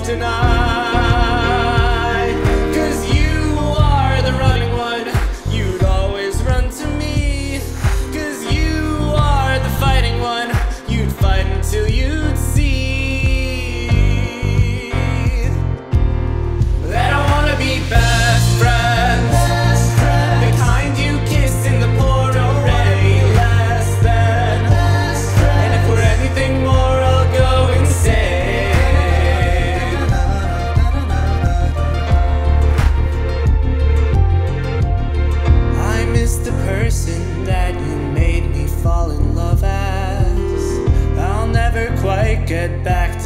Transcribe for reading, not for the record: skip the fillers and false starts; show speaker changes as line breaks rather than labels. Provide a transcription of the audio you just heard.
deny. 'Cause you are the running one, you'd always run to me. 'Cause you are the fighting one, you'd fight until you'd see that I wanna be best friends. The kind you kiss in the pour already less than. And if we're anything more, I'll go insane. I miss the person that you made me fall in love as. I'll never quite get back